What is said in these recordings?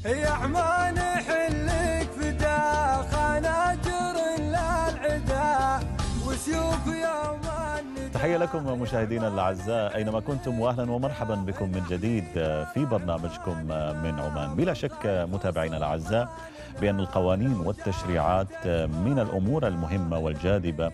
يا عمان حلك فدا خناجر للعدا وسيوف يوم النداء. تحية لكم مشاهدينا الأعزاء أينما كنتم، وأهلا ومرحبا بكم من جديد في برنامجكم من عمان. بلا شك متابعينا الأعزاء بأن القوانين والتشريعات من الأمور المهمة والجاذبة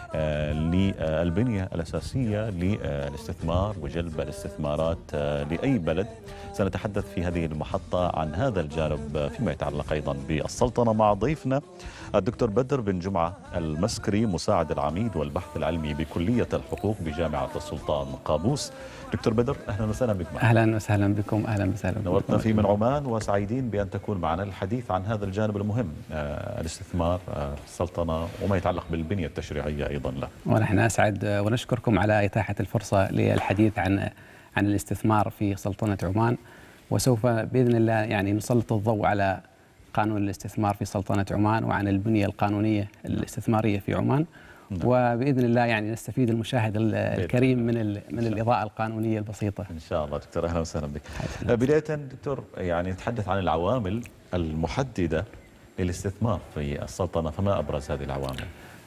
للبنية الأساسية للاستثمار وجلب الاستثمارات لأي بلد. سنتحدث في هذه المحطة عن هذا الجانب فيما يتعلق أيضا بالسلطنة مع ضيفنا الدكتور بدر بن جمعة المسكري، مساعد العميد والبحث العلمي بكلية الحقوق بجامعة السلطان قابوس. دكتور بدر، أهلا وسهلا بك معنا. أهلا وسهلا بكم. أهلا وسهلا بكم. نورتنا في من عمان، وسعيدين بأن تكون معنا الحديث عن هذا الجانب المهم، الاستثمار السلطنة وما يتعلق بالبنية التشريعية أيضا له. ونحن أسعد ونشكركم على إتاحة الفرصة للحديث عن الاستثمار في سلطنة عمان، وسوف بإذن الله يعني نسلط الضوء على قانون الاستثمار في سلطنة عمان وعن البنية القانونية الاستثمارية في عمان. وبإذن الله يعني نستفيد المشاهد الكريم من الإضاءة القانونية البسيطة إن شاء الله. دكتور أهلا وسهلا بك. بداية دكتور، يعني نتحدث عن العوامل المحددة للاستثمار في السلطنة، فما أبرز هذه العوامل؟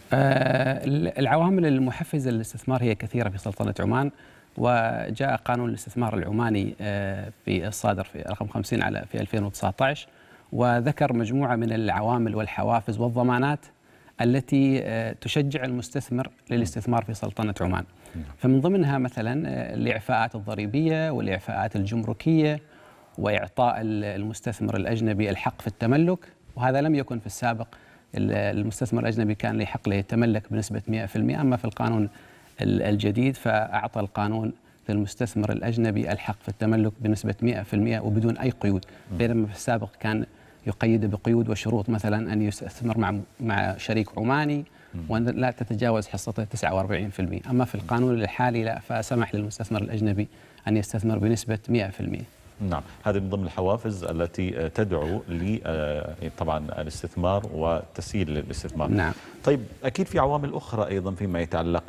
العوامل المحفزة للاستثمار هي كثيرة في سلطنة عمان، وجاء قانون الاستثمار العماني في الصادر في رقم 50 في 2019، وذكر مجموعة من العوامل والحوافز والضمانات التي تشجع المستثمر للاستثمار في سلطنة عمان. فمن ضمنها مثلا الإعفاءات الضريبية والإعفاءات الجمركية، وإعطاء المستثمر الأجنبي الحق في التملك، وهذا لم يكن في السابق. المستثمر الأجنبي كان له حق يتملك بنسبة 100%، أما في القانون الجديد فأعطى القانون للمستثمر الأجنبي الحق في التملك بنسبة 100% وبدون أي قيود، بينما في السابق كان يقيد بقيود وشروط، مثلا أن يستثمر مع شريك عماني وأن لا تتجاوز حصته 49%. أما في القانون الحالي لا، فسمح للمستثمر الأجنبي أن يستثمر بنسبة 100%. نعم، هذه من ضمن الحوافز التي تدعو طبعا الاستثمار وتسهيل الاستثمار. نعم. طيب، أكيد في عوامل أخرى أيضا فيما يتعلق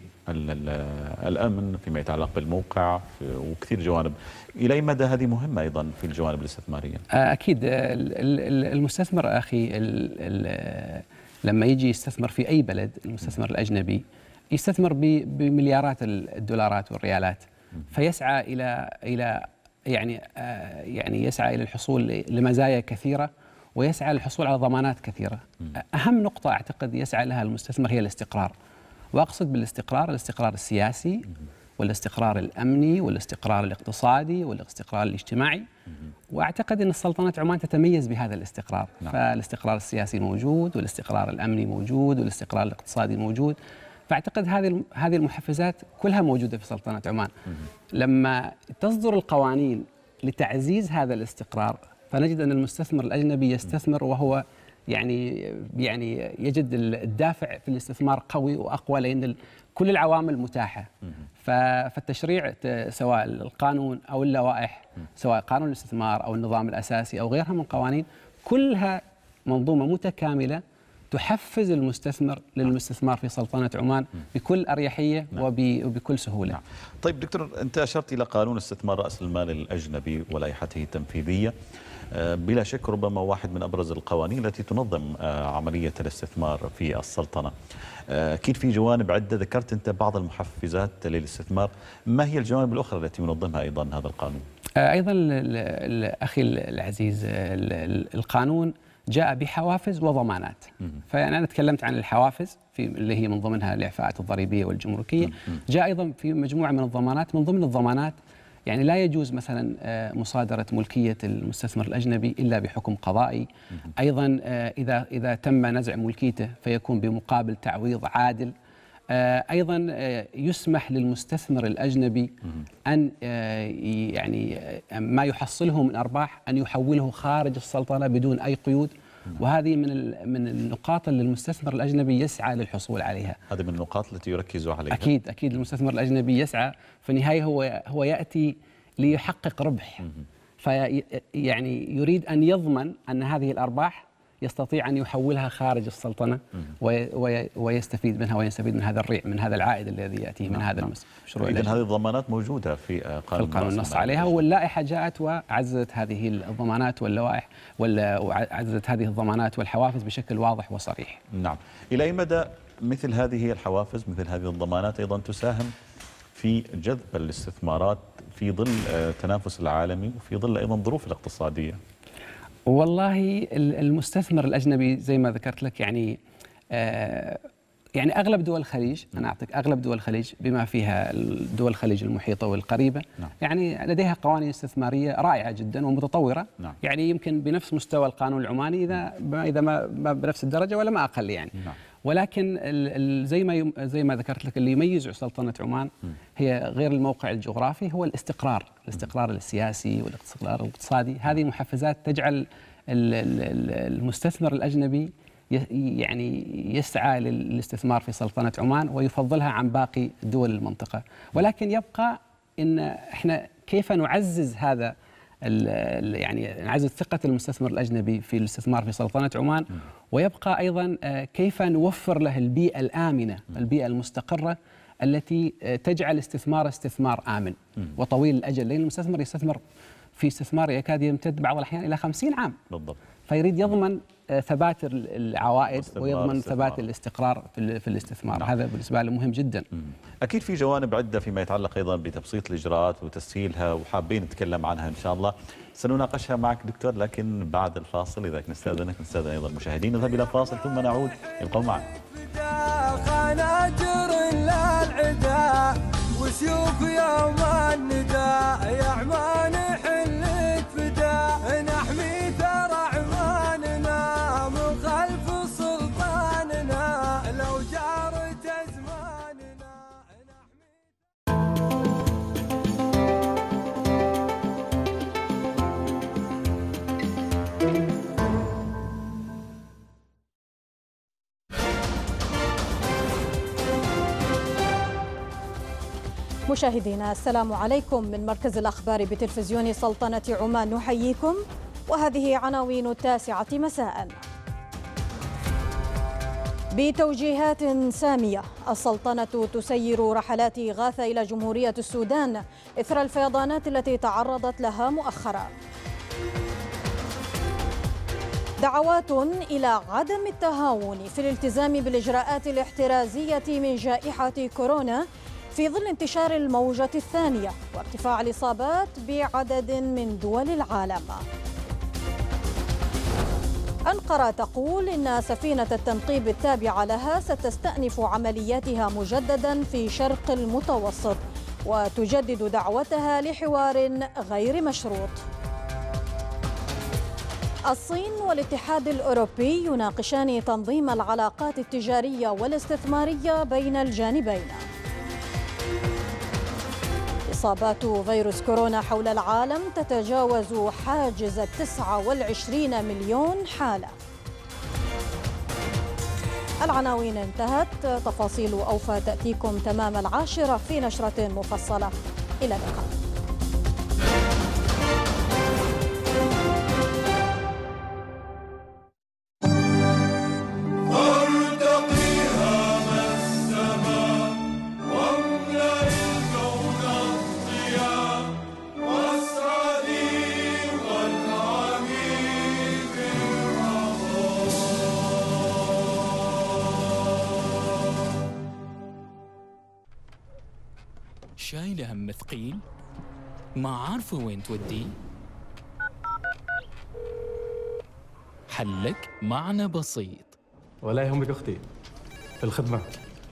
بالأمن، فيما يتعلق بالموقع، وكثير جوانب. إلى أي مدى هذه مهمة أيضا في الجوانب الاستثمارية؟ أكيد. المستثمر أخي لما يجي يستثمر في أي بلد، المستثمر الأجنبي يستثمر بمليارات الدولارات والريالات، فيسعى إلى يعني يسعى إلى الحصول لمزايا كثيرة، ويسعى للحصول على ضمانات كثيرة. أهم نقطة أعتقد يسعى لها المستثمر هي الاستقرار، وأقصد بالاستقرار الاستقرار السياسي والاستقرار الأمني والاستقرار الاقتصادي والاستقرار الاجتماعي. وأعتقد أن السلطنة عمان تتميز بهذا الاستقرار. نعم. فالاستقرار السياسي موجود، والاستقرار الأمني موجود، والاستقرار الاقتصادي موجود. فأعتقد هذه المحفزات كلها موجودة في سلطنة عمان. لما تصدر القوانين لتعزيز هذا الاستقرار، فنجد أن المستثمر الأجنبي يستثمر وهو يعني يجد الدافع في الاستثمار قوي وأقوى، لأن كل العوامل متاحة. فالتشريع سواء القانون أو اللوائح، سواء قانون الاستثمار أو النظام الأساسي أو غيرها من قوانين، كلها منظومة متكاملة تحفز المستثمر للاستثمار في سلطنة عمان بكل أريحية وبكل سهولة. نعم. طيب دكتور، أنت أشرت إلى قانون استثمار رأس المال الأجنبي ولائحته التنفيذية. بلا شك ربما واحد من أبرز القوانين التي تنظم عملية الاستثمار في السلطنة. أكيد في جوانب عدة، ذكرت أنت بعض المحفزات للاستثمار. ما هي الجوانب الأخرى التي ينظمها أيضا هذا القانون؟ أيضا أخي العزيز، القانون جاء بحوافز وضمانات. فأنا تكلمت عن الحوافز اللي هي من ضمنها الإعفاءات الضريبية والجمركية. جاء أيضا في مجموعة من الضمانات. من ضمن الضمانات يعني لا يجوز مثلا مصادرة ملكية المستثمر الأجنبي إلا بحكم قضائي. أيضا إذا تم نزع ملكيته فيكون بمقابل تعويض عادل. أيضا يسمح للمستثمر الأجنبي أن يعني ما يحصله من أرباح أن يحوله خارج السلطنة بدون أي قيود. وهذه من النقاط اللي المستثمر الأجنبي يسعى للحصول عليها. هذه من النقاط التي يركز عليها. أكيد المستثمر الأجنبي يسعى في النهاية، هو يأتي ليحقق ربح. فيعني يريد أن يضمن أن هذه الأرباح يستطيع أن يحولها خارج السلطنة ويستفيد منها ويستفيد من هذا الريع، من هذا العائد الذي يأتيه من هذا المشروع. إذن هذه الضمانات موجودة في القانون النص عليها، واللائحة جاءت وعززت هذه الضمانات واللوائح وعززت هذه الضمانات والحوافز بشكل واضح وصريح. نعم. إلى أي مدى مثل هذه الحوافز، مثل هذه الضمانات أيضا تساهم في جذب الاستثمارات في ظل التنافس العالمي وفي ظل أيضا الظروف الاقتصادية؟ والله المستثمر الأجنبي زي ما ذكرت لك يعني أغلب دول الخليج، أنا أعطيك أغلب دول الخليج بما فيها دول الخليج المحيطة والقريبة، نعم. يعني لديها قوانين استثمارية رائعة جدا ومتطورة، نعم. يعني يمكن بنفس مستوى القانون العماني إذا ما بنفس الدرجة ولا ما أقل يعني. نعم. ولكن زي ما ذكرت لك اللي يميز سلطنة عمان هي غير الموقع الجغرافي، هو الاستقرار السياسي والاستقرار الاقتصادي. هذه محفزات تجعل المستثمر الأجنبي يعني يسعى للاستثمار في سلطنة عمان ويفضلها عن باقي دول المنطقة. ولكن يبقى إن إحنا كيف نعزز هذا يعني نعزز ثقة المستثمر الأجنبي في الاستثمار في سلطنة عمان، ويبقى أيضا كيف نوفر له البيئة الآمنة، البيئة المستقرة التي تجعل استثمار آمن وطويل الأجل، لأن المستثمر يستثمر في استثمار يكاد يمتد بعض الأحيان إلى 50 عام بالضبط، فيريد يضمن ثبات العوائد ويضمن ثبات الاستقرار في الاستثمار. نعم. هذا بالنسبة له مهم جدا. أكيد في جوانب عدة فيما يتعلق أيضا بتبسيط الإجراءات وتسهيلها، وحابين نتكلم عنها إن شاء الله، سنناقشها معك دكتور، لكن بعد الفاصل. إذا نستأذن أيضا المشاهدين، نذهب إلى فاصل ثم نعود، ابقوا معنا. خناجر للعدا وسيوف يوم النداء، يا عمان حلك فداء، نحمي ثرى عماننا من خلف سلطاننا، لو جارت أزماننا مشاهدينا السلام عليكم، من مركز الأخبار بتلفزيون سلطنة عمان نحييكم، وهذه عناوين 9 مساء. بتوجيهات سامية، السلطنة تسير رحلات إغاثة إلى جمهورية السودان إثر الفيضانات التي تعرضت لها مؤخرا. دعوات إلى عدم التهاون في الالتزام بالإجراءات الاحترازية من جائحة كورونا في ظل انتشار الموجة الثانية وارتفاع الإصابات بعدد من دول العالم. أنقرة تقول إن سفينة التنقيب التابعة لها ستستأنف عملياتها مجددا في شرق المتوسط، وتجدد دعوتها لحوار غير مشروط. الصين والاتحاد الأوروبي يناقشان تنظيم العلاقات التجارية والاستثمارية بين الجانبين. إصابات فيروس كورونا حول العالم تتجاوز حاجز 29 مليون حالة. العناوين انتهت، تفاصيل أوفى تأتيكم تمام 10 في نشرة مفصلة. إلى اللقاء. شايله هم ثقيل ما عارفه وين توديه؟ حلك معنا بسيط. ولا يهمك اختي، في الخدمه.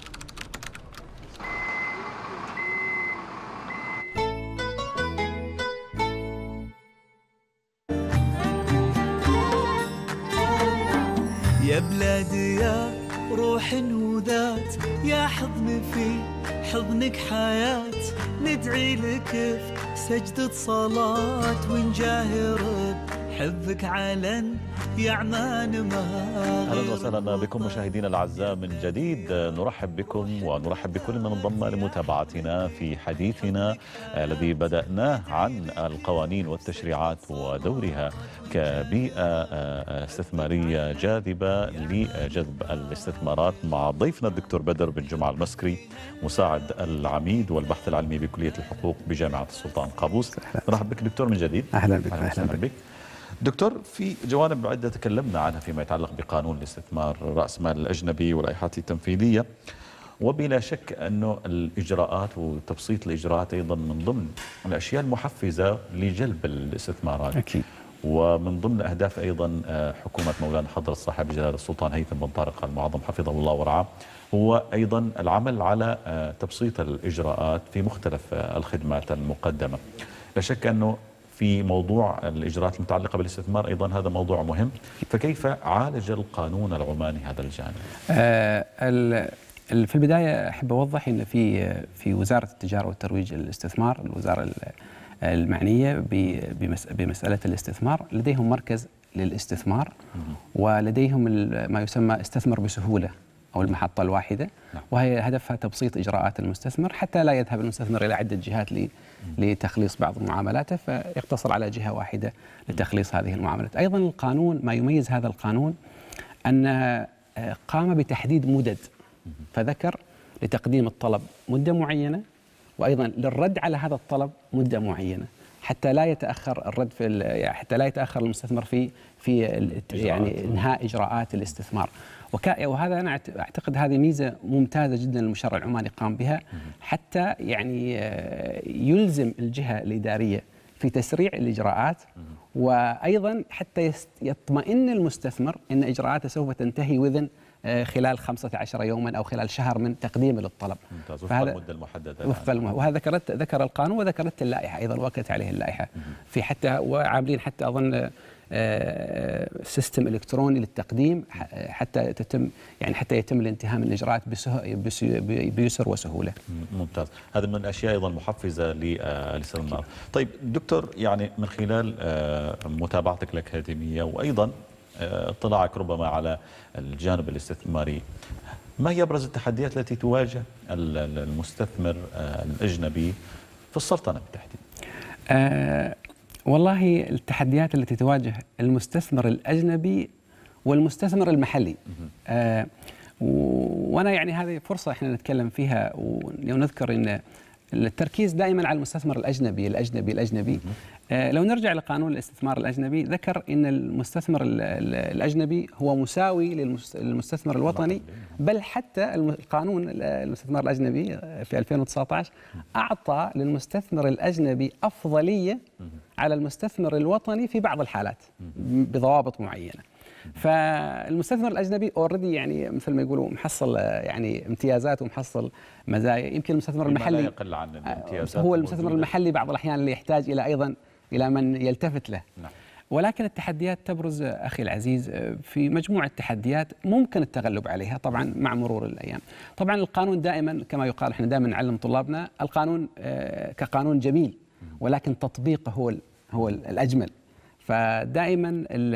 يا بلادي يا روح وذات، يا حضن في حضنك حياة، ندعي لك في سجدة صلاة ونجاهر حبك علن يا عمان ما اهلا وسهلا بكم مشاهدينا الاعزاء من جديد. نرحب بكم ونرحب بكل من انضم لمتابعتنا في حديثنا الذي بدأناه عن القوانين والتشريعات ودورها كبيئة استثمارية جاذبة لجذب الاستثمارات مع ضيفنا الدكتور بدر بن جمعة المسكري، مساعد العميد والبحث العلمي بكلية الحقوق بجامعة السلطان قابوس. نرحب بك دكتور من جديد. أهلا بك. أهلا بك دكتور. في جوانب عدة تكلمنا عنها فيما يتعلق بقانون الاستثمار، رأس مال الأجنبي واللائحات التنفيذية، وبلا شك أنه الإجراءات وتبسيط الإجراءات أيضا من ضمن الأشياء المحفزة لجلب الاستثمارات. أكيد. ومن ضمن أهداف أيضا حكومة مولانا حضرة صاحب جلالة السلطان هيثم بن طارق المعظم حفظه الله ورعاه هو أيضا العمل على تبسيط الإجراءات في مختلف الخدمات المقدمة. لا شك أنه في موضوع الإجراءات المتعلقة بالاستثمار أيضا هذا موضوع مهم، فكيف عالج القانون العماني هذا الجانب؟ في البداية أحب أوضح أن في وزارة التجارة والترويج الاستثمار، الوزارة المعنية بمسألة الاستثمار، لديهم مركز للاستثمار ولديهم ما يسمى استثمر بسهولة أو المحطة الواحدة، وهي هدفها تبسيط إجراءات المستثمر حتى لا يذهب المستثمر إلى عدة جهات لتخليص بعض معاملاته، فيقتصر على جهة واحدة لتخليص هذه المعاملات. أيضا القانون ما يميز هذا القانون أن قام بتحديد مدد، فذكر لتقديم الطلب مدة معينة، وأيضا للرد على هذا الطلب مدة معينة، حتى لا يتأخر الرد حتى لا يتأخر المستثمر في يعني إنهاء إجراءات الاستثمار. وهذا أنا أعتقد هذه ميزة ممتازة جدا المشرع العماني قام بها، حتى يعني يلزم الجهة الإدارية في تسريع الإجراءات، وأيضا حتى يطمئن المستثمر أن إجراءاته سوف تنتهي خلال 15 يوما أو خلال شهر من تقديمه للطلب. ممتاز. وفق المدة المحددة. وهذا ذكر القانون وذكرت اللائحة أيضا، وأكدت عليه اللائحة في حتى وعاملين حتى أظن سيستم إلكتروني للتقديم حتى يتم الانتهاء من الإجراءات بيسر وسهولة. ممتاز. هذا من الأشياء أيضا محفزة للاستثمار. طيب دكتور، يعني من خلال متابعتك الأكاديمية وأيضا اطلاعك ربما على الجانب الاستثماري، ما هي أبرز التحديات التي تواجه المستثمر الأجنبي في السلطنة بالتحديد؟ والله التحديات التي تواجه المستثمر الأجنبي والمستثمر المحلي، وأنا يعني هذه فرصة احنا نتكلم فيها ونذكر أن التركيز دائما على المستثمر الأجنبي. لو نرجع لقانون الاستثمار الأجنبي، ذكر أن المستثمر الأجنبي هو مساوي للمستثمر الوطني، بل حتى القانون الاستثمار الأجنبي في 2019 أعطى للمستثمر الأجنبي أفضلية على المستثمر الوطني في بعض الحالات بضوابط معينة. فالمستثمر الأجنبي اوريدي يعني مثل ما يقولوا محصل يعني امتيازات ومحصل مزايا. يمكن المستثمر المحلي لا يقل عن الامتيازات، هو المستثمر المحلي بعض الأحيان اللي يحتاج إلى أيضا إلى من يلتفت له. نعم. ولكن التحديات تبرز أخي العزيز في مجموعة تحديات ممكن التغلب عليها طبعا مع مرور الأيام. طبعا القانون دائما كما يقال، احنا دائما نعلم طلابنا القانون كقانون جميل، ولكن تطبيقه هو الأجمل. فدائما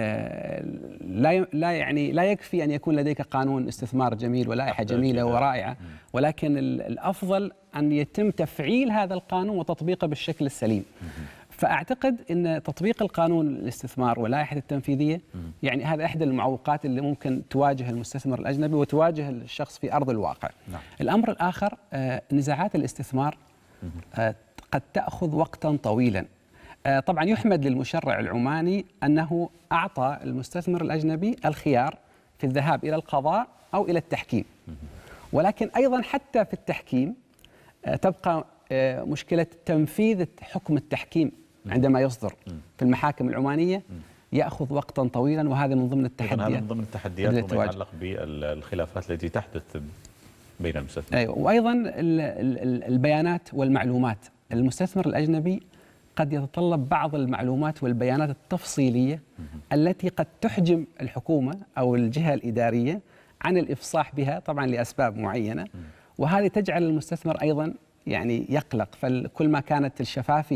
لا يكفي أن يكون لديك قانون استثمار جميل ولائحة جميلة ورائعة، ولكن الأفضل أن يتم تفعيل هذا القانون وتطبيقه بالشكل السليم. فأعتقد أن تطبيق القانون الاستثمار واللائحة التنفيذية يعني هذا إحدى المعوقات اللي ممكن تواجه المستثمر الأجنبي وتواجه الشخص في أرض الواقع. نعم. الأمر الآخر، نزاعات الاستثمار قد تأخذ وقتا طويلا. طبعا يحمد للمشرع العماني أنه أعطى المستثمر الأجنبي الخيار في الذهاب إلى القضاء أو إلى التحكيم، ولكن أيضا حتى في التحكيم تبقى مشكلة تنفيذ حكم التحكيم عندما يصدر في المحاكم العمانية يأخذ وقتا طويلا، وهذا من ضمن التحديات. هذا من ضمن التحديات وما يتعلق بالخلافات التي تحدث بين المستثمرين. أيوة. وأيضا البيانات والمعلومات. المستثمر الأجنبي قد يتطلب بعض المعلومات والبيانات التفصيلية التي قد تحجم الحكومة أو الجهة الإدارية عن الإفصاح بها طبعا لأسباب معينة، وهذه تجعل المستثمر أيضا يعني يقلق. فكل ما كانت الشفافية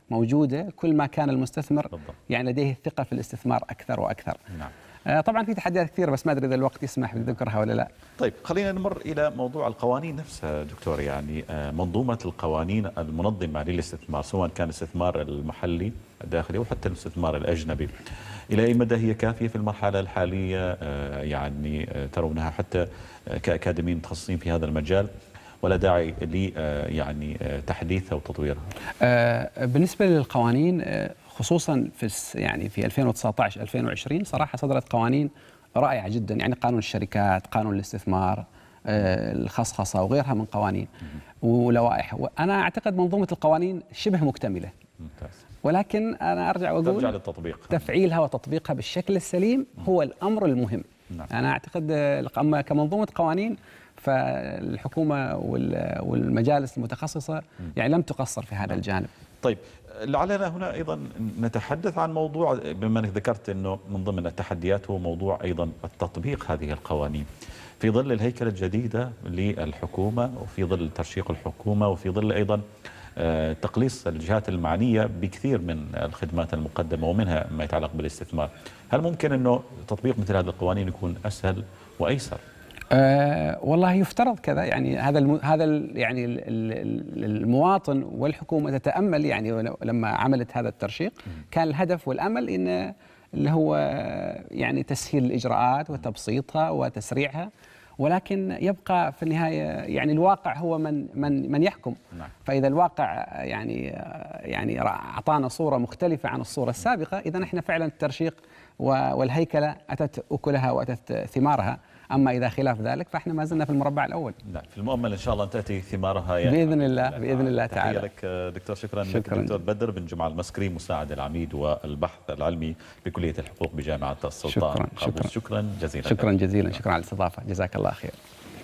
موجودة كل ما كان المستثمر بالضبط. يعني لديه الثقة في الاستثمار أكثر وأكثر. نعم. طبعا في تحديات كثيرة بس ما أدري إذا الوقت يسمح بذكرها ولا لا. طيب خلينا نمر إلى موضوع القوانين نفسها دكتور. يعني منظومة القوانين المنظمة للاستثمار سواء كان الاستثمار المحلي الداخلي وحتى الاستثمار الأجنبي، إلى أي مدى هي كافية في المرحلة الحالية؟ يعني ترونها حتى كأكاديميين متخصصين في هذا المجال ولا داعي ل يعني تحديثها وتطويرها؟ بالنسبة للقوانين خصوصا في 2019 2020 صراحة صدرت قوانين رائعة جدا، يعني قانون الشركات، قانون الاستثمار، الخصخصة وغيرها من قوانين ولوائح. وأنا أعتقد منظومة القوانين شبه مكتملة. ممتاز. ولكن أنا أرجع وأقول ترجع للتطبيق، تفعيلها وتطبيقها بالشكل السليم هو الأمر المهم. نعم. أنا أعتقد أما كمنظومة قوانين فالحكومة والمجالس المتخصصة يعني لم تقصر في هذا الجانب. طيب لعلنا هنا أيضا نتحدث عن موضوع، بما أنك ذكرت أنه من ضمن التحديات هو موضوع أيضا التطبيق هذه القوانين في ظل الهيكلة الجديدة للحكومة وفي ظل ترشيق الحكومة وفي ظل أيضا تقليص الجهات المعنية بكثير من الخدمات المقدمة ومنها ما يتعلق بالاستثمار. هل ممكن أنه تطبيق مثل هذه القوانين يكون أسهل وأيسر؟ والله يفترض كذا، يعني يعني المواطن والحكومة تتأمل، يعني لما عملت هذا الترشيق كان الهدف والأمل إن اللي هو يعني تسهيل الإجراءات وتبسيطها وتسريعها، ولكن يبقى في النهاية يعني الواقع هو من يحكم. نعم. فإذا الواقع يعني أعطانا صورة مختلفة عن الصورة السابقة، إذا احنا فعلا الترشيق والهيكلة أتت أكلها وأتت ثمارها. أما إذا خلاف ذلك فإحنا ما زلنا في المربع الأول. نعم، في المؤمل إن شاء الله أن تأتي ثمارها يعني بإذن الله بإذن الله تعالى. تحية لك دكتور. شكرا لك دكتور بدر بن جمعة المسكري، مساعد العميد والبحث العلمي بكلية الحقوق بجامعة السلطان. شكرا جزيلا. شكرا جزيلا، شكرا على الاستضافة، جزاك الله خير.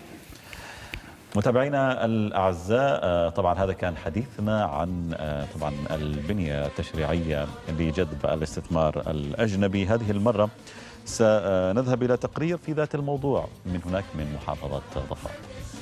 متابعينا الأعزاء، طبعا هذا كان حديثنا عن طبعا البنية التشريعية لجذب الاستثمار الأجنبي. هذه المرة سنذهب إلى تقرير في ذات الموضوع من هناك من محافظة ظفار.